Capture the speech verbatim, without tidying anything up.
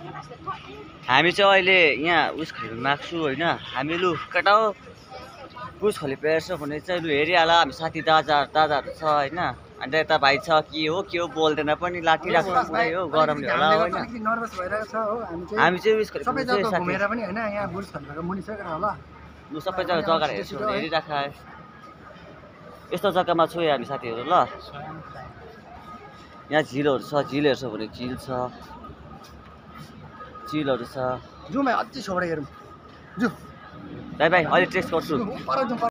हामी चाहिँ अहिले यहाँ उस खोली माग्छु होइन हामी लु केटा हो उस खोली पेर्छ भने चाहिँ लु हेरिहाल हामी साथी दाजा दादाहरू छ होइन अन्त यता भाइ छ के हो के हो बोल्दैन पनि लाठी राख्छ हो गरमले होला होइन नर्भस भइरहेको छ हो हामी हामी चाहिँ उस खोली सबै जग्गा घुमेर पनि हैन यहाँ बुर्ज खलिफाको मुनि सकेर होला लु सबै जग्गा जग्गा हेर्छु हेरिराख यस्तो जग्गामा छु हामी साथीहरू ल यहाँ झिलहरू छ झिल हेर्छ भने झिल छ झिलहरू छ जाउँ अझै छोडेर हेरौँ जाउँ भाइ भाइ अहिले टेस्ट गर्छु